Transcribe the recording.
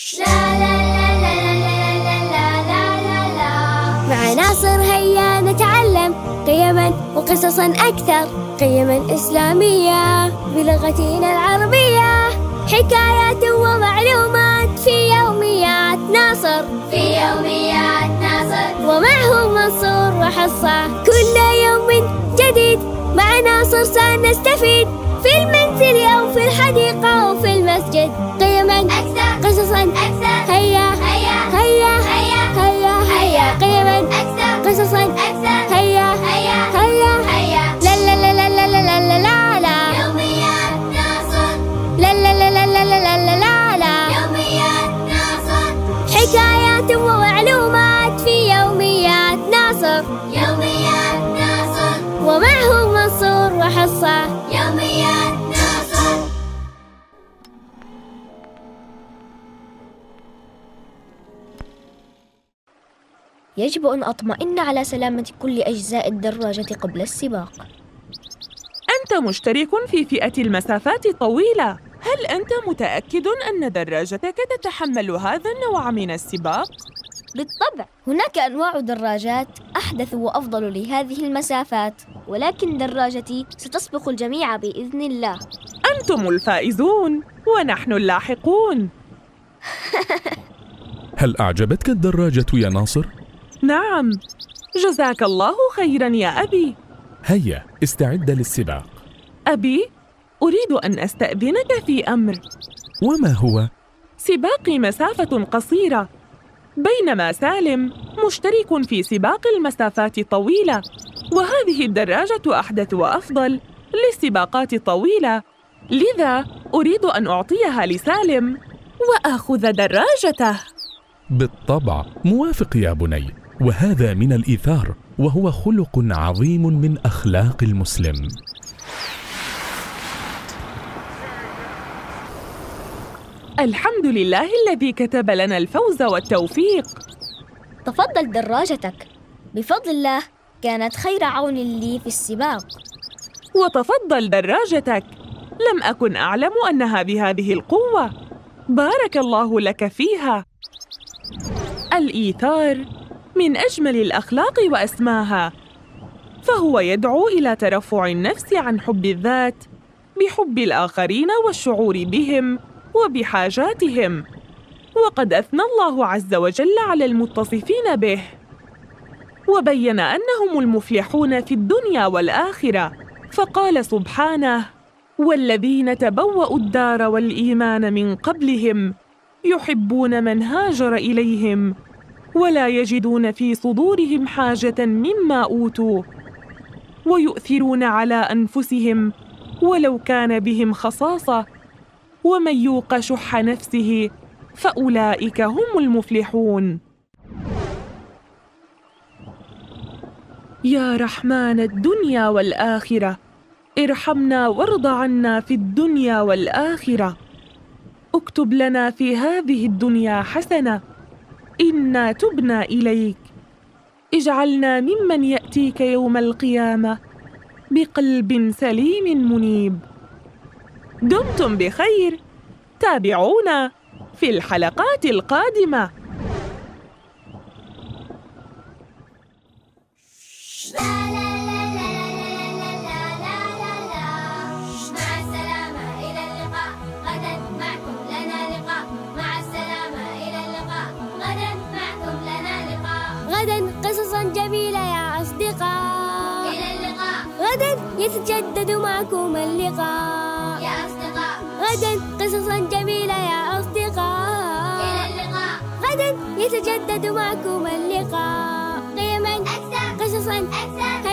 مع ناصر هيا نتعلم قيما وقصصا أكثر، قيما إسلامية بلغتنا العربية، حكايات ومعلومات في يوميات ناصر، ومعه منصور وحصة كل يوم جديد. مع ناصر سنستفيد في المنزل أو في الحديقة أو في المسجد، قيما أكثر قصصا أكثر، هيا هيا هيا هيا هيا هيا قيما أكثر قصصا أكثر، هيا هيا هيا هيا. لا لا لا لا لا لا لا لا لا يوميات ناصر، لا لا لا لا لا لا لا لا لا يوميات ناصر، حكايات ومعلومات في يوميات ناصر، يوميات ناصر، ومعه منصور وحصة يوميات ناصر. يجب أن أطمئن على سلامة كل أجزاء الدراجة قبل السباق. أنت مشترك في فئة المسافات الطويلة. هل أنت متأكد أن دراجتك تتحمل هذا النوع من السباق؟ بالطبع، هناك أنواع دراجات أحدث وأفضل لهذه المسافات، ولكن دراجتي ستسبق الجميع بإذن الله. أنتم الفائزون ونحن اللاحقون. هل أعجبتك الدراجة يا ناصر؟ نعم، جزاك الله خيراً يا أبي. هيا استعد للسباق. أبي، أريد أن أستأذنك في أمر. وما هو؟ سباقي مسافة قصيرة، بينما سالم مشترك في سباق المسافات الطويلة، وهذه الدراجة أحدث وأفضل للسباقات الطويلة، لذا أريد أن أعطيها لسالم وآخذ دراجته. بالطبع، موافق يا بني، وهذا من الإيثار، وهو خلق عظيم من أخلاق المسلم. الحمد لله الذي كتب لنا الفوز والتوفيق. تفضل دراجتك، بفضل الله كانت خير عون لي في السباق. وتفضل دراجتك، لم أكن أعلم أنها بهذه القوة، بارك الله لك فيها. الإيثار من أجمل الأخلاق وأسماها، فهو يدعو إلى ترفع النفس عن حب الذات بحب الآخرين والشعور بهم وبحاجاتهم، وقد أثنى الله عز وجل على المتصفين به، وبين أنهم المفلحون في الدنيا والآخرة، فقال سبحانه: والذين تبوأوا الدار والإيمان من قبلهم يحبون من هاجر إليهم ولا يجدون في صدورهم حاجة مما أوتوا ويؤثرون على أنفسهم ولو كان بهم خصاصة ومن يوق شح نفسه فأولئك هم المفلحون. يا رحمن الدنيا والآخرة، ارحمنا وارض عنا في الدنيا والآخرة، اكتب لنا في هذه الدنيا حسنة، إنا تبنا إليك، اجعلنا ممن يأتيك يوم القيامة بقلب سليم منيب. دمتم بخير، تابعونا في الحلقات القادمة. غدا قصصا جميلة يا أصدقاء، إلى اللقاء. غدا يتجدد معكم اللقاء يا أصدقاء. غدا قصصا جميلة يا أصدقاء، إلى اللقاء. غدا يتجدد معكم اللقاء، قيما أكثر قصصا أكثر